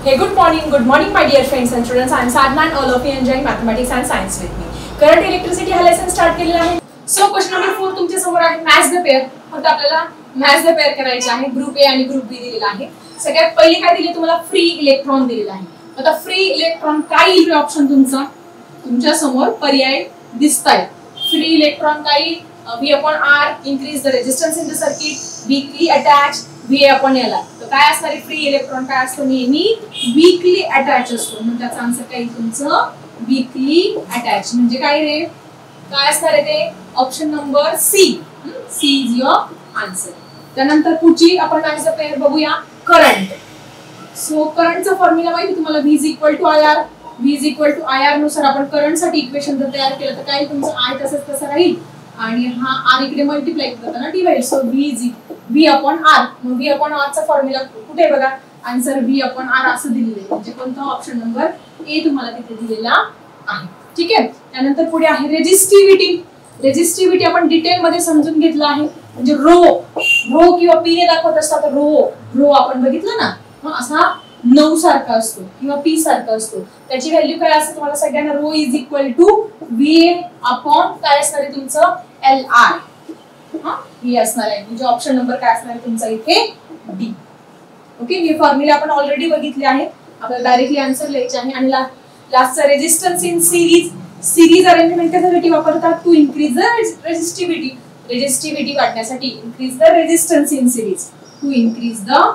Hey, good morning, my dear friends and students. I am Sadhna and all of you enjoying mathematics and science with me. Current electricity हा lesson start केलेला आहे. So question number 4 तुमच्या समोर आहे. Match the pair. फक्त आपल्याला match the pair करायचे आहे. ग्रुप ए आणि ग्रुप बी दिलेला आहे. सगळ्यात पहिले काय दिले तुम्हाला फ्री इलेक्ट्रॉन दिलेला आहे. आता फ्री इलेक्ट्रॉन काय येईल ऑप्शन तुमचा तुमच्या समोर पर्याय दिसताय. फ्री इलेक्ट्रॉन काय V/R increase the resistance in the circuit, weakly attached V/L. तर काय असणार आहे फ्री इलेक्ट्रॉन काय असतो नेहमी वीकली अटॅच असतो. म्हणजे त्याचा आन्सर काय तुमचं वीकली अटॅच म्हणजे काय रे काय असणार आहे ते option number C. C is your answer. त्यानंतर पुढची आपण मॅच द पेअर बघूया. करंट. सो करंटचा फॉर्म्युला माहिती तुम्हाला V = IR. V = IR नुसार आपण करंट साठी इक्वेशन जर तयार केलं तर काय तुमचं I तसंच राहील आणि हा R इकडे मल्टिप्लाय करताना डिवाइड. So V/R. मग V/R चा फॉर्म्युला कुठे बघा आन्सर V/R असं दिलेलं आहे. म्हणजे कोणता ऑप्शन नंबर ए तुम्हाला तिथे दिलेला आहे. ठीक आहे. त्यानंतर पुढे आहे रेजिस्टिव्हिटी. रेजिस्टिव्हिटी आपण डिटेल मध्ये समजून घेतलं आहे. म्हणजे रो किंवा पी ने दाखवत असतात. रो आपण बघितलं ना असा 9 सारखा असतो किंवा पी सारखा असतो. त्याची व्हॅल्यू काय असते तुम्हाला सगळ्यांना rho is equal to VA काय असणार आहे तुमचं LR. हे असणार आहे. म्हणजे ऑप्शन नंबर काय असणार आहे तुमचा इथे डी. ओके. हे फॉर्म्युला आपण ऑलरेडी बघितले आहे. आपल्याला डायरेक्टली आन्सर लिहायचे आहे. आणि लास्टचा रेजिस्टन्स इन सिरीज अरेंजमेंट कशासाठी वापरतात to increase the resistivity. Resistivity वाढण्यासाठी increase the resistance in series to increase the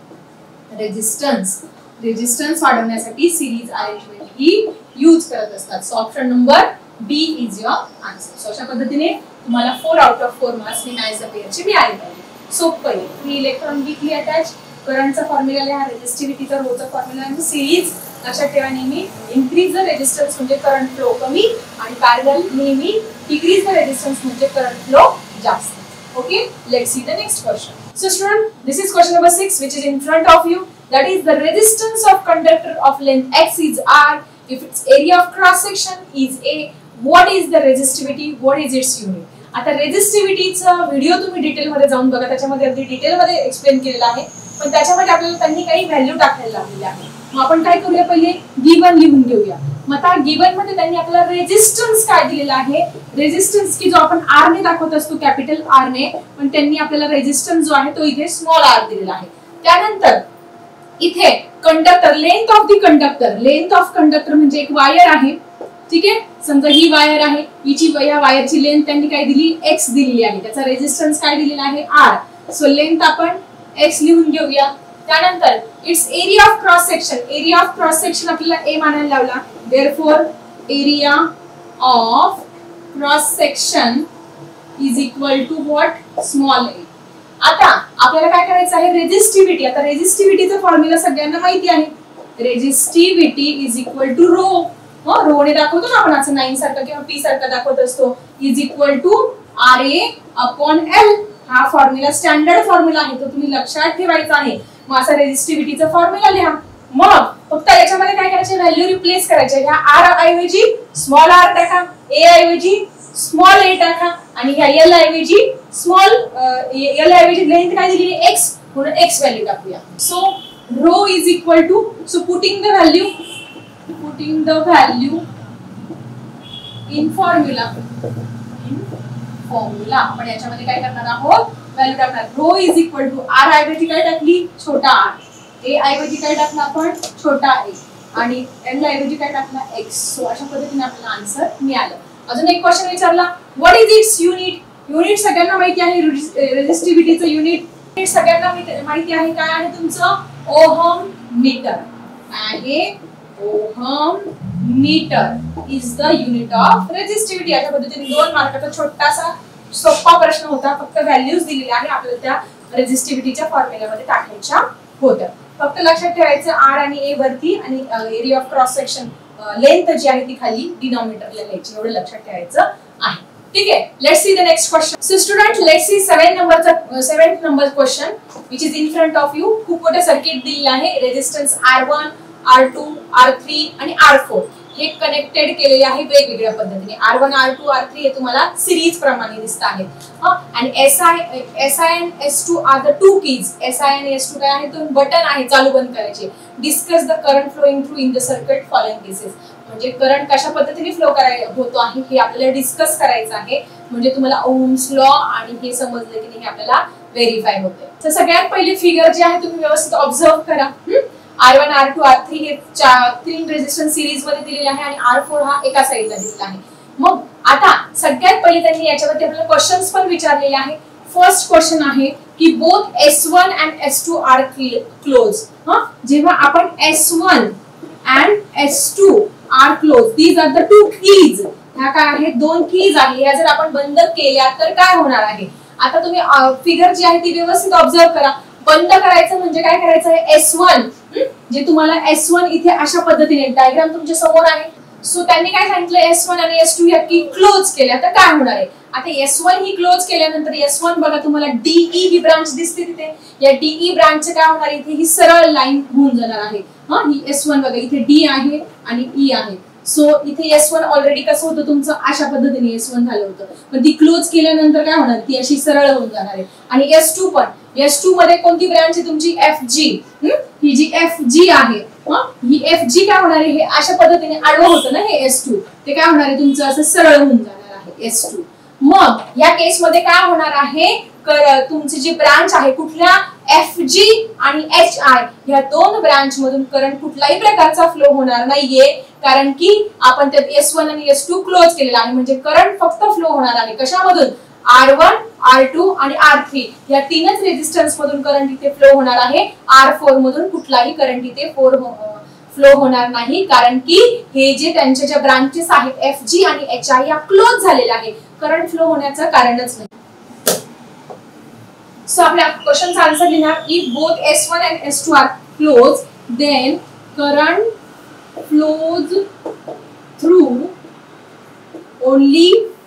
resistance वाढवण्यासाठी सिरीज अरेंजमेंट ही यूज करत असतात. So option number B is your answer. So अशा पद्धतीने तुम्हाला 4 आउट ऑफ 4 मार्क्स मी मॅच द पेअरची मिळाली पाहिजे. सोपं आहे. Free electron weakly attach. करंटचा फॉर्म्युला लिहा. रेजिस्टिव्हिटीचा रोचा फॉर्म्युला आणि सिरीज लक्षात ठेवा नेहमी. इन्क्रीज द रेजिस्टन्स म्हणजे करंट फ्लो कमी आणि पॅरलल नेहमी डिक्रीज द रेजिस्टन्स म्हणजे करंट फ्लो जास्त. Okay, let's see the next question. So student, this is question number 6 which is in front of you. That is the resistance of conductor of length x is R. If its area of cross section is A, what is the resistivity? What is its unit? आता रेजिस्टिव्हिटीचा video तुम्ही detail मध्ये जाऊन बघा. त्याच्यामध्ये अगदी detail मध्ये explain केलेला आहे. पण त्याच्यामध्ये आपल्याला त्यांनी काही व्हॅल्यू टाकायला लावलेली आहे. मग आपण काय करूया पहिले गिवन लिहून घेऊया. मग आता गिवन मध्ये त्यांनी आपल्याला रेजिस्टन्स काय दिलेला आहे. रेजिस्टन्स की जो आपण R ने दाखवत असतो कॅपिटल R ने पण त्यांनी आपल्याला रेजिस्टन्स जो आहे तो इथे स्मॉल r दिलेला आहे. त्यानंतर इथे conductor length of the conductor. Length of conductor म्हणजे एक वायर आहे. ठीक आहे. समजा ही वायर आहे. हिची या वायरची लेंथ त्यांनी काय दिली x दिलेली आहे. त्याचा रेजिस्टन्स काय दिलेला आहे R. सो लेंथ आपण x लिहून घेऊया. त्यानंतर it's area of cross section. Area of cross section आपल्याला a मानायला लावला. Therefore area of cross section is equal to what small a. आता आपल्याला काय करायचं आहे रेजिस्टिव्हिटी. आता रेजिस्टिव्हिटीचा फॉर्म्युला सगळ्यांना माहिती आहे. Resistivity is equal to rho. Rho ने दाखवतो ना आपण असं 9 सारखं किंवा p सारखं दाखवत असतो. Is equal to RA/L. हा फॉर्म्युला स्टँडर्ड फॉर्म्युला आहे. तो तुम्ही लक्षात ठेवायचा आहे. मग असा रेजिस्टिव्हिटीचा फॉर्म्युला लिहा. मग फक्त याच्यामध्ये काय करायचे व्हॅल्यू रिप्लेस करायचे. ह्या R ऐवजी स्मॉल r टाका. A ऐवजी स्मॉल a टाका आणि ह्या L ऐवजी L ऐवजी लेंथ काय दिली x म्हणून x व्हॅल्यू टाकूया. So rho is equal to so putting the value in formula. आपण याच्यामध्ये काय करणार आहोत व्हॅल्यू टाकणार. Rho is equal to R ऐवजी काय टाकली छोटा r. A ऐवजी काय टाकला आपण छोटा a आणि L ऐवजी काय टाकला x. सो अशा पद्धतीने आपल्याला आन्सर मिळालं. अजून एक क्वेश्चन विचारला what is its unit. Unit सगळ्यांना माहिती आहे. रेजिस्टिव्हिटीचं युनिट सगळ्यांना माहिती आहे. काय आहे तुमचं ओहम मीटर आहे. Ohm metre is the unit of resistivity. अशा पद्धतीने 2 मार्काचा छोटासा सोपा प्रश्न होता. फक्त व्हॅल्यूज दिलेल्या आहे आपल्याला त्या रेजिस्टिव्हिटीच्या फॉर्म्युल्यामध्ये टाकायच्या होत्या. फक्त लक्षात ठेवायचं R आणि A वरती आणि area of cross section length जी आहे ती खाली डिनॉमिनेटरला लिहायची. एवढं लक्षात ठेवायचं आहे. ठीक आहे. Let's see the next question. So student let's see 7th number question which is in front of you. खूप मोठे सर्किट दिलेलं आहे. रेजिस्टन्स R1 R2 R3 आणि R4. हे कनेक्टेड केलेले आहे वेगवेगळ्या पद्धतीने. R1 R2 R3 हे तुम्हाला सिरीज प्रमाणे दिसत आहेत. आणि SI and S2 are the two keys. SI आणि S2 काय आहे, तो बटन आहे चालू बंद करायचे. Discuss the current flowing through in the circuit following cases. म्हणजे करंट कशा पद्धतीने फ्लो होतो आहे हे आपल्याला डिस्कस करायचं आहे. म्हणजे तुम्हाला ओम्स लॉ आणि हे समजलं की नाही आपल्याला व्हेरीफाय होते. तर सगळ्यात पहिले फिगर जे आहे तुम्ही व्यवस्थित ऑब्झर्व करा. R1 R2 R3 हे 3 रेझिस्टन्स सिरीज मध्ये दिलेले आहे आणि R4 हा एका साइडला दिलेला आहे. मग आता सगळ्यात पहिले त्यांनी याच्यावरती आपल्याला क्वेश्चन्स पण विचारलेले आहे. फर्स्ट क्वेश्चन आहे की both S1 and S2 are close. जेव्हा आपण S1 and S2 are close, these are the two keys. ह्या काय आहेत, दोन कीज आहे. या जर आपण बंद केल्या तर काय होणार आहे. आता तुम्ही फिगर जी आहे ती व्यवस्थित ऑब्झर्व करा. बंद करायचं म्हणजे काय करायचं आहे, S1 जे तुम्हाला S1 इथे अशा पद्धतीने डायग्राम तुमच्या समोर आहे. सो त्यांनी काय सांगितलं, S1 आणि S2 या की क्लोज केल्या तर काय होणार आहे. आता S1 ही क्लोज केल्यानंतर S1 बघा तुम्हाला DE ही ब्रांच दिसते तिथे. या DE ब्रांच काय होणार आहे, इथे ही सरळ लाईन होऊन जाणार आहे. ही S1 बघा इथे D आहे आणि E आहे. सो इथे S1 ऑलरेडी कसं होतं तुमचं अशा पद्धतीने S1 झालं होतं, पण ती क्लोज केल्यानंतर काय होणार, ती अशी सरळ होऊन जाणार आहे. आणि S2 पण, S2 मध्ये कोणती ब्रांच आहे तुमची, FG. ही जी FG आहे, ही FG काय होणार आहे, हे अशा पद्धतीने आडवं होतं ना हे S2, ते काय होणार आहे तुमचं असं सरळ होऊन जाणार आहे S2. मग या केस मध्ये काय होणार आहे, तुमची जी ब्रांच आहे कुठल्या FG आणि HI या दोन ब्रांच मधून करंट कुठल्याही प्रकारचा फ्लो होणार नाहीये, कारण की आपण त्यात S1 आणि S2 क्लोज केलेला आहे. म्हणजे करंट फक्त फ्लो होणार आहे कशामधून, R1 R2 आणि R3 या तीनच रेझिस्टन्स मधून करंट इथे फ्लो होणार आहे. R4 मधून कुठलाही करंट इथे फ्लो होणार नाही, कारण की हे जे त्यांच्या ज्या ब्रांचेस आहेत FG आणि HI या क्लोज झालेल्या आहे, करंट फ्लो होण्याचं कारणच नाही. सो आपल्या क्वेश्चनचा आन्सर लिहिणार, if both S1 and S2 are close then current flows through only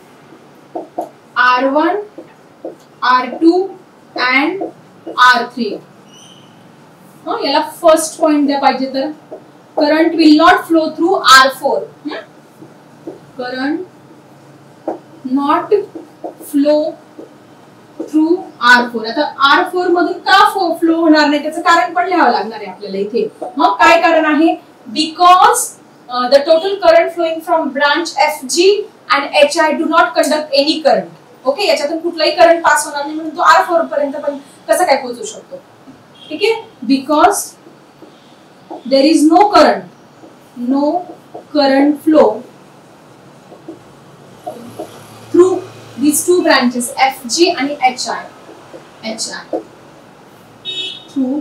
R1 R2 and R3. याला फर्स्ट पॉइंट द्या पाहिजे तर, current will not flow through R4. Current not flow through R4. आता R4 मधून का flow होणार नाही त्याचं कारण पण लिहावं लागणार आहे आपल्याला इथे. मग काय कारण आहे, because the total current flowing from branch FG and HI do not conduct any current. Okay, याच्यातून कुठलाही करंट पास होणार नाही, म्हणून तो R4 पर्यंत पण कसं काय पोहोचू शकतो. ठीक आहे, because there is no current flow through these two branches FG आणि HI through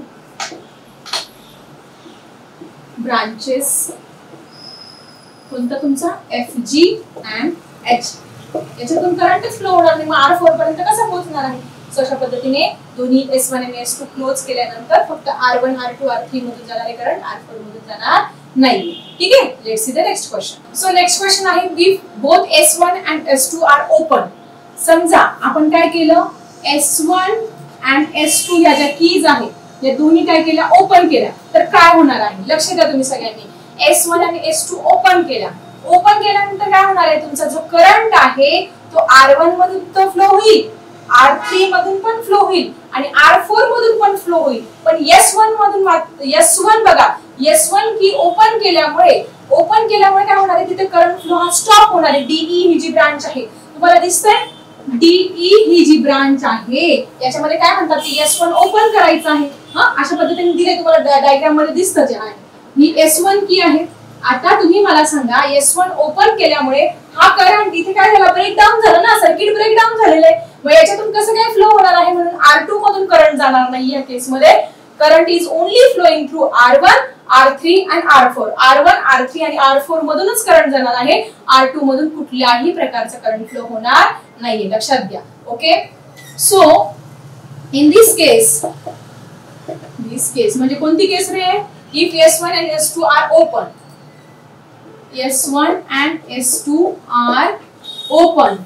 branches कोणता तुमचा FG and H, याच्यातून करंटच फ्लो होणार नाही, मग R4 पर्यंत कसं पोहोचणार आहे. सो अशा पद्धतीने दोन्ही S1 आणि S2 क्लोज केल्यानंतर फक्त R1 R2 R3 मधून जाणारे करंट R4 मधून जाणार नाही. ठीक आहे, let's see the next question. So next question आहे, if both S1 and S2 are open. समजा आपण काय केलं, S1 and S2 या ज्या कीज आहेत या दोन्ही काय केल्या, ओपन केल्या, तर काय होणार आहे. लक्ष द्या तुम्ही सगळ्यांनी. S1 आणि S2 ओपन केल्यानंतर काय होणार आहे, तुमचा जो करंट आहे तो R1 मधून तो फ्लो होईल, R3 मधून पण फ्लो होईल आणि R4 मधून पण फ्लो होईल. पण S1 मधून S1 बघा, S1 की ओपन केल्यामुळे काय होणार आहे, तिथे करंट फ्लो हा स्टॉप होणार आहे. DE ही जी ब्रांच आहे तुम्हाला दिसतंय, DE ही जी ब्रांच आहे याच्यामध्ये काय म्हणतात, S1 ओपन करायचं आहे. अशा पद्धतीने दिले तुम्हाला डायग्राम मध्ये दिसतं जे आहे, ही S1 की आहे. आता तुम्ही मला सांगा, S1 ओपन केल्यामुळे हा करंट इथे काय झाला, ब्रेकडाऊन झाला ना, सर्किट ब्रेकडाऊन झालेलं आहे. मग याच्यातून कसं काय फ्लो होणार आहे, म्हणून R2 मधून करंट जाणार नाही. या केस मध्ये current is only flowing through R1 R3 and R4. R1 R3 आणि R4 मधूनच करंट जाणार आहे, R2 मधून कुठल्याही प्रकारचा करंट फ्लो होणार नाहीये, लक्षात घ्या. Okay, so in this case म्हणजे कोणती केस रे, if S1 and S2 are open, S1 and S2 are open,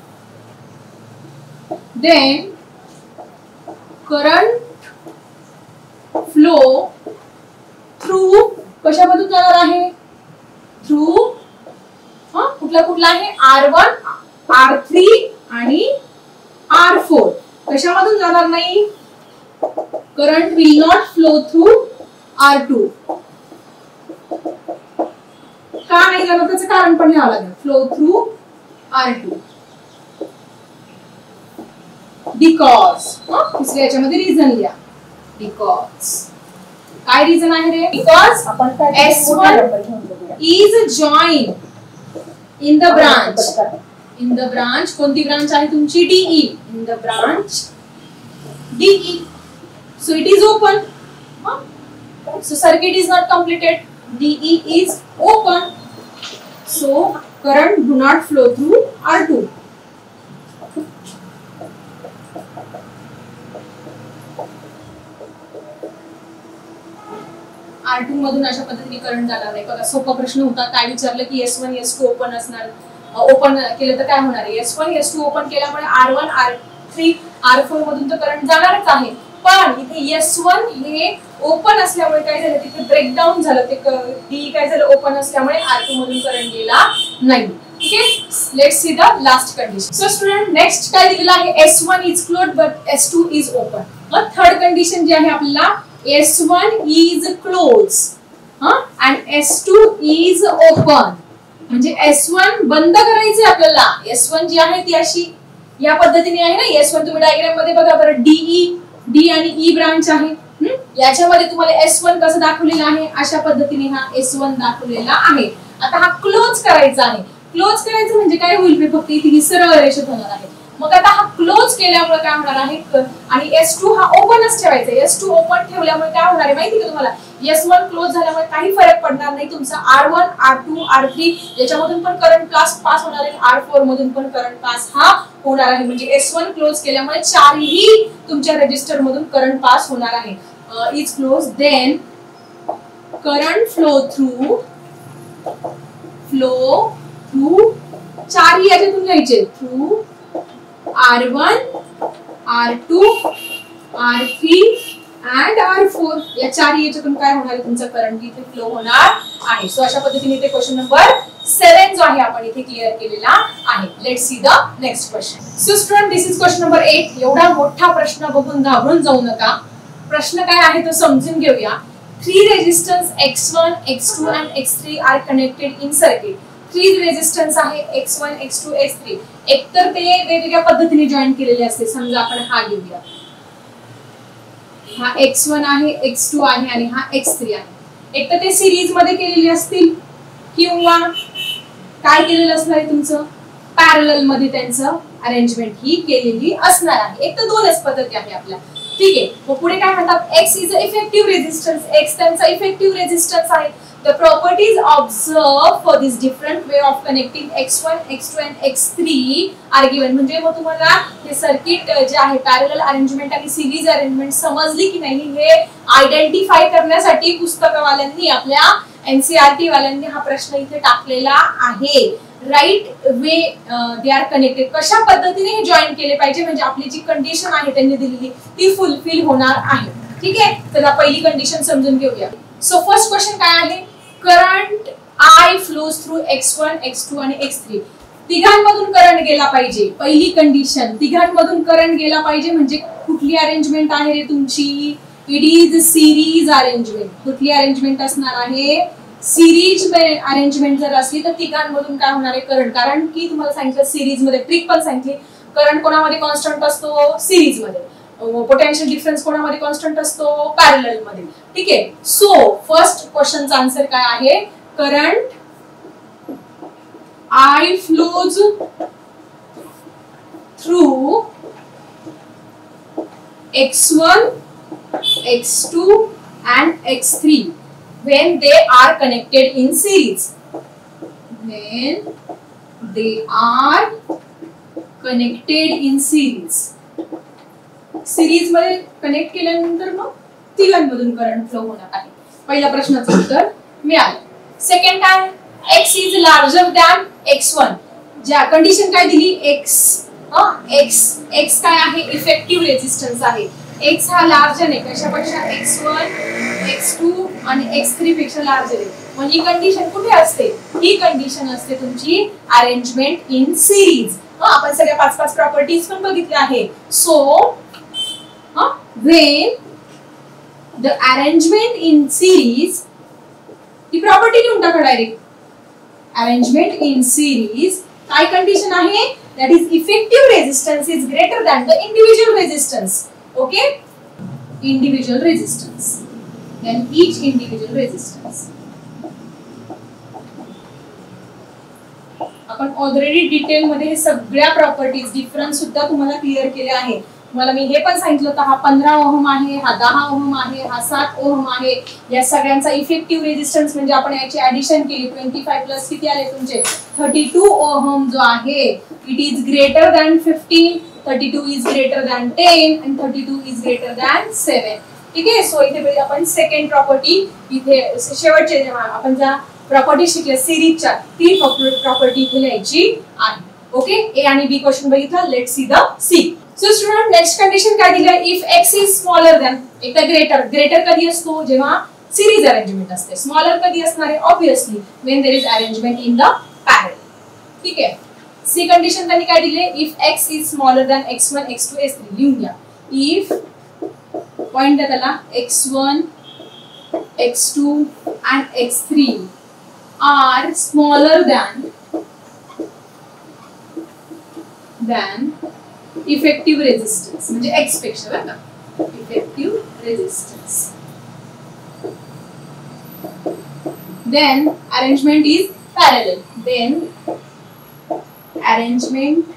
then current flow through कशामधून जाणार आहे, through कुठला कुठला आहे R1, R3 आणि R4. कशामधून जाणार नाही? Current will not flow through R2. का नाही जाणार त्याचं कारण पण लिहावं लागेल. Flow through R2 because. तिसऱ्या याच्यामध्ये रिझन लिहा. बिकॉज काय रिझन आहे रे? Because S1 is join in the branch. In the branch कोणती ब्रांच आहे तुमची? DE. In the branch DE. So it is open. So circuit is not completed. DE is open. So current do not flow through R2. R2 मधून अशा पद्धतीने current जाणार नाही. बघा सोपा प्रश्न होता. काय विचारलं की S1 S2 ओपन असणार. ओपन केलं तर काय होणार आहे? S1 S2 ओपन केल्यामुळे R1 R3 R4 मधून तर करंट जाणारच आहे. पण इथे S1 हे ओपन असल्यामुळे काय झालं? तिथे ब्रेकडाऊन झालं. ते DE काय झालं? ओपन असल्यामुळे R2 मधून करंट गेला नाही. ठीक आहे. Let's see the last condition. So student next काय दिलेलं आहे? S1 is closed but S2 is open. मग थर्ड कंडिशन जी आहे आपल्याला S1 is closed and S2 is open. म्हणजे S1 बंद करायचे आपल्याला. S1 जी आहे ती अशी या पद्धतीने आहे ना. S1 तुम्ही डायग्राम मध्ये बघा बरं. D आणि E ब्रांच आहे. याच्यामध्ये तुम्हाला S1 कसं दाखवलेलं आहे? अशा पद्धतीने हा S1 दाखवलेला आहे. आता हा क्लोज करायचा आहे. क्लोज करायचं म्हणजे काय होईल? फक्त इथे सरळ रेषेत होणार आहे. मग आता हा क्लोज केल्यामुळे काय होणार आहे? आणि S2 हा ओपनच ठेवायचा. S2 ओपन ठेवल्यामुळे काय होणार आहे माहिती का तुम्हाला? S1 क्लोज झाल्यामुळे काही फरक पडणार नाही. तुमचा R1 R2 R3 याच्यामधून पण करंट पास होणार आहे. R4 मधून पण करंट पास हा होणार आहे. म्हणजे S1 क्लोज केल्यामुळे चारही तुमच्या रेजिस्टर मधून करंट पास होणार आहे. Is close then current flow through चारही याच्यातून घ्यायचे. Through R1 R2 R3 and R4 या चारही याच्यातून काय होणार आहे? तुमचा करंट इथे फ्लो होणार आहे. सो अशा पद्धतीने इथे क्वेश्चन नंबर 7 जो आहे आपण इथे क्लिअर केलेला आहे. Let's see the next question. So student this is question number 8. एवढा मोठा प्रश्न बघून घाबरून जाऊ नका. प्रश्न काय आहे तो समजून घेऊया. 3 resistance X1 X2 and X3 are connected in circuit. 3 resistance आहे X1 X2 X3. एकतर ते वेगवेगळ्या पद्धतीने जॉईन केलेले असते. समजा आपण हा घेऊया. हा X1 आहे X2 आहे आणि हा X3 आहे. एकतर ते सिरीज मध्ये केलेले असतील किंवा काय केलेलं असणार आहे तुमचं? पॅरलल मध्ये त्यांचं अरेंजमेंट ही केलेली असणार आहे. एक तर दोनच पद्धती आहे आपल्या. ठीक आहे. मग पुढे काय म्हणतात? X is a effective resistance. X त्यांचा इफेक्टिव्ह रेजिस्टन्स आहे. The properties observed for this different way of connecting X1, X2 and X3 are given. म्हणजे मग तुम्हाला हे सर्किट जे आहे पॅरलल अरेंजमेंट आणि सिरीज अरेंजमेंट समजली की नाही हे आयडेंटिफाय करण्यासाठी पुस्तकवाल्यांनी आपल्या NCERT वाल्यांनी हा प्रश्न इथे टाकलेला आहे. Right way they are connected. कशा पद्धतीने हे जॉईन केले पाहिजे म्हणजे आपली जी कंडिशन आहे त्यांनी दिलेली ती फुलफिल होणार आहे. ठीक आहे. चला पहिली कंडिशन समजून घेऊया. सो फर्स्ट क्वेश्चन काय आहे? Current I flows through X1, X2 आणि X3. तिघांमधून करंट गेला पाहिजे. पहिली कंडिशन तिघांमधून करंट गेला पाहिजे म्हणजे कुठली अरेंजमेंट आहे रे तुमची? It is series arrangement. कुठली अरेंजमेंट असणार आहे? सिरीज अरेंजमेंट जर असली तर तिघांमधून काय होणार आहे? करंट. कारण की तुम्हाला सांगितलं सिरीज मध्ये ट्रिक पण सांगितली. करंट कोणामध्ये कॉन्स्टंट असतो? सिरीज मध्ये. पोटेन्शियल डिफरन्स कोणामध्ये कॉन्स्टंट असतो? पॅरलल मध्ये. ठीक आहे. सो फर्स्ट क्वेश्चनचा आन्सर काय आहे? Current I flows through X1, X2 and X3 when they are connected in series. When they are connected in series. Series मध्ये कनेक्ट केल्यानंतर मग तिघांमधून करंट फ्लो होणार आहे. पहिल्या प्रश्नाचं उत्तर मिळालं. सेकंड काय? X is larger than X1. ज्या कंडिशन काय दिली? X काय आहे? इफेक्टिव्ह रेजिस्टन्स आहे. x हा लार्जर आहे कशापेक्षा x1 x2 आणि x3 पेक्षा लार्जर आहे. मग ही कंडिशन कुठे असते? ही कंडिशन असते तुमची अरेंजमेंट इन सिरीज. आपण सगळ्या 5-5 प्रॉपर्टीज पण बघितल्या आहे. So when the arrangement in series, ती प्रॉपर्टी लिहून टाका डायरेक्ट. अरेंजमेंट इन सिरीज काय कंडिशन आहे? that is effective resistance is greater than the individual resistance. Okay, individual resistance, then each individual resistance. आपण ऑलरेडी डिटेल मध्ये सगळ्या properties difference सुद्धा तुम्हाला क्लिअर केले आहे. मला मी हे पण सांगितलं होतं, हा 15 ओहम आहे, हा 10 ओहम आहे, हा 7 ओहम आहे. या सगळ्यांचा इफेक्टिव्ह रेजिस्टन्स म्हणजे आपण याची ऍडिशन केली 25 प्लस किती आले तुमचे 32 ओहम जो आहे it is greater than 15, 32 is greater than 10 आणि 32 इज ग्रेटर दॅन 7. ठीक आहे. सो इथे आपण सेकंड प्रॉपर्टी इथे शेवटचे आपण ज्या प्रॉपर्टी शिकल्या सिरीजच्या ती प्रॉपर्टी इथे लिहायची आहे. ओके, ए आणि बी क्वेश्चन बघितला. Let's see the C. So student next condition काय दिली आहे? If x is smaller than, एकदा ग्रेटर कधी असतो? जेव्हा सिरीज अरेंजमेंट असते. स्मॉलर कधी असणार आहे? Obviously when there is arrangement in the parallel. ठीक आहे. सी कंडिशन त्यांनी काय दिले? If x is smaller than x1 x2 x3. लिहून घ्या. इफ पॉइंट द्या त्याला x1 x2 and x3 are smaller than effective resistance, म्हणजे x पेक्षा बरं का, effective resistance, then arrangement is parallel. Then arrangement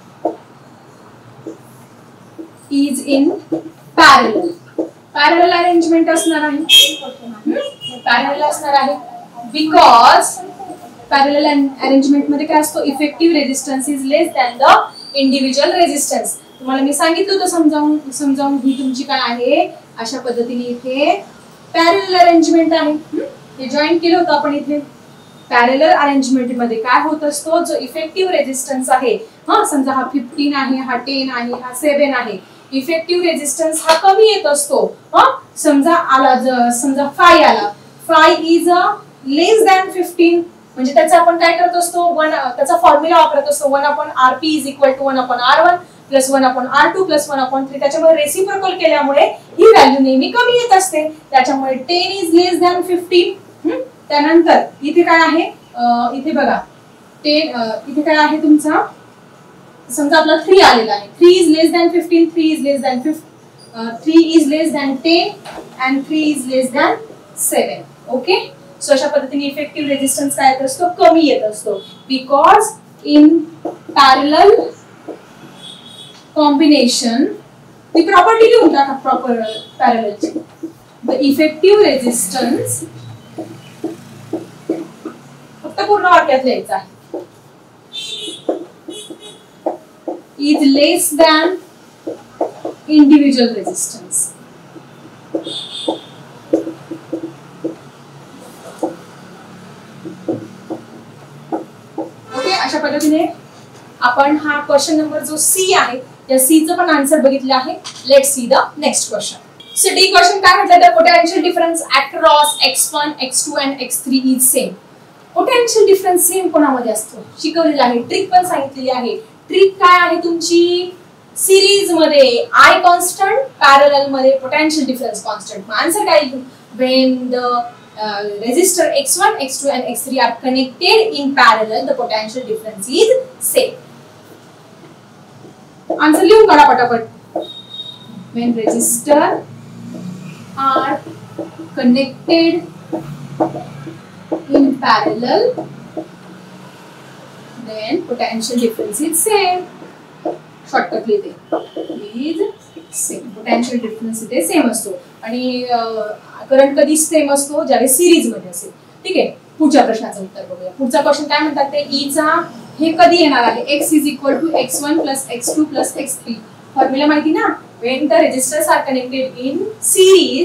is in parallel. Parallel arrangement असणार आहे. Parallel असणार आहे because parallel arrangement मध्ये काय असतो? effective resistance is less than the individual resistance. तुम्हाला मी सांगितलं होतं समजावून ही तुमची काय आहे अशा पद्धतीने इथे पॅरलल अरेंजमेंट आहे. हे जॉईन केलं होतं आपण इथे. पॅरलल अरेंजमेंट मध्ये काय होत असतो? जो इफेक्टिव्ह रेजिस्टन्स आहे, समजा हा 15 आहे, हा 10 आहे, हा 7 आहे, इफेक्टिव्ह रेजिस्टन्स हा कमी येत असतो. समजा 5 आला, 5 इज लेस दॅन 15, म्हणजे त्याचा आपण काय करत असतो? त्याचा फॉर्म्युला वापरत असतो 1/rp = 1/r1 + 1/r2 + 1/3. त्याच्यामुळे रेसिप्रोकल केल्यामुळे ही व्हॅल्यू नेहमी कमी येत असते. त्याच्यामुळे 10 इज लेस दॅन 15. त्यानंतर इथे काय आहे? इथे बघा 10 इथे काय आहे तुमचा? समजा आपला 3 आलेला आहे. 3 is less than 15, 3 is less than 10 and 3 is less than 7. Okay. So अशा पद्धतीने इफेक्टिव्ह रेजिस्टन्स काय येत असतो? कमी येत असतो. बिकॉज इन पॅरलल कॉम्बिनेशन, ती प्रॉपर्टी लिहून टाका प्रॉपर पॅरललची. द इफेक्टिव्ह रेजिस्टन्स फक्त पूर्ण वाक्यात लिहायचं आहे. Is less than individual resistance. अशा पद्धतीने आपण हा क्वेश्चन नंबर जो सी आहे त्या सी चं पण आन्सर बघितलं आहे. Let's see the next question. So D question काय म्हटलं? The potential difference across x1 x2 and x3 is same. Potential difference same कोणामध्ये असतो? शिकवलेलं आहे, ट्रिक पण सांगितलेली आहे. ट्रिक काय आहे तुमची? सिरीज मध्ये I कॉन्स्टंट, पॅरलल मध्ये पोटेन्शियल डिफरन्स कॉन्स्टंट. मग आन्सर काय येईल? When the resistor x1 x2 and x3 are connected in parallel, the potential difference is same. Answer लिहून काढा पटापट. when resistor are connected in parallel, then potential difference is same. Shortcut लिहिते is same. Potential difference इथे same असतो. आणि current कधी same असतो? ज्यावेळेस सिरीज मध्ये असेल. ठीक आहे. पुढच्या प्रश्नाचं उत्तर बघूया. पुढचा क्वेश्चन काय म्हणतात ते? ई चा हे कधी येणार आहे? x = x1 + x2 + x3. Formula माहिती ना? when the resistors are connected in series,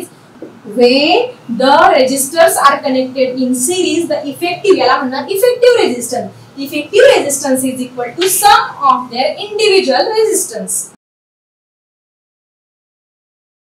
the effective, याला म्हणणार effective resistance. Effective resistance is equal to sum of their individual resistance.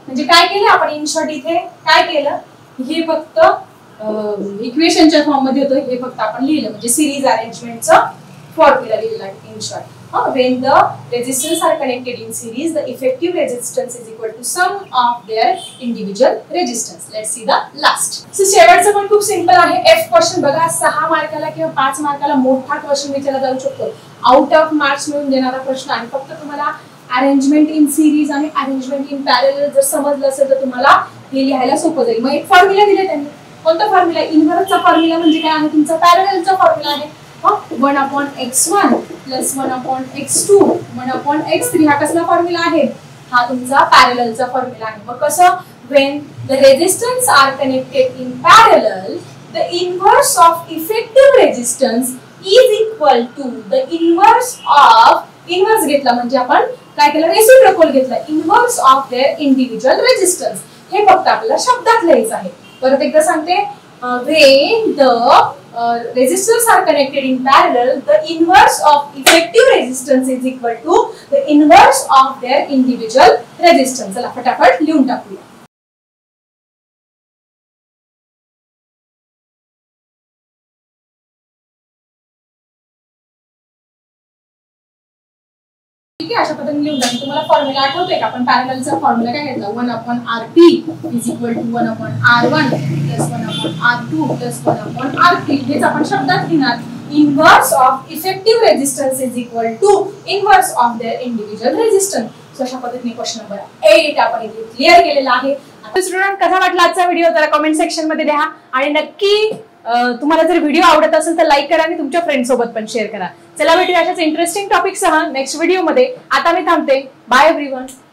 म्हणजे काय केलं आपण इन शॉर्ट इथे काय केलं, हे फक्त इक्वेशनच्या फॉर्म मध्ये होतं, हे फक्त आपण लिहिलं म्हणजे सिरीज अरेंजमेंटचं फॉर्म्युला लिहिला in short. When the resistors are connected in series, the effective resistance is equal to sum of their individual resistance. Let's see the last. So शेवटचं पण खूप सिंपल आहे. F क्वेश्चन बघा 6 मार्काला किंवा 5 मार्काला मोठा क्वेश्चन विचारला जाऊ शकतो. आउट ऑफ मार्क्स मिळून देणारा प्रश्न आणि फक्त तुम्हाला अरेंजमेंट इन सिरीज आणि अरेंजमेंट इन पॅरलल जर समजलं असेल तर तुम्हाला हे लिहायला सोपं जाईल. मग एक फॉर्म्युला दिले त्यांनी. कोणता फॉर्म्युला? इन्व्हर्सचा फॉर्म्युला म्हणजे काय आहे तुमचा पॅरललचा फॉर्म्युला आहे. 1/x1 + 1/x2 1/x3 हा कसला फॉर्म्युला आहे? हा तुमचा पॅरललचा फॉर्म्युला आहे. मग कसं? when the resistance are connected in parallel, the inverse of effective resistance is equal to the inverse of inverse घेतला म्हणजे आपण काय केलं? रेसिप्रोकल घेतला. inverse of their individual resistance. हे फक्त आपल्याला शब्दात लिहायचं आहे. परत एकदा सांगते. when the resistors are connected in parallel, the inverse of effective resistance is equal to the inverse of their individual resistance. चला फटाफट लिहून टाकूया. ठीक आहे, अशा पद्धतीने लिहून टाकू. तुम्हाला फॉर्म्युला आठवतोय का? आपण पॅरललचा फॉर्म्युला काय घेतला? 1/Rp = 1/R1 + 1/R2 + 1/R3. हेच आपण शब्दात लिहिणार. Inverse of effective resistance is equal to inverse of their individual resistance. So अशा पद्धतीने क्वेश्चन नंबर 8 आपण इथे क्लिअर केलेला आहे. आता स्टुडंट कसा वाटला आजचा व्हिडिओ जरा कमेंट सेक्शन मध्ये द्या आणि नक्की तुम्हाला जर व्हिडिओ आवडत असेल तर लाईक करा आणि तुमच्या फ्रेंड सोबत पण शेअर करा. चला भेटूया अशाच इंटरेस्टिंग टॉपिक सह नेक्स्ट व्हिडिओ मध्ये. आता मी थांबते. Bye everyone.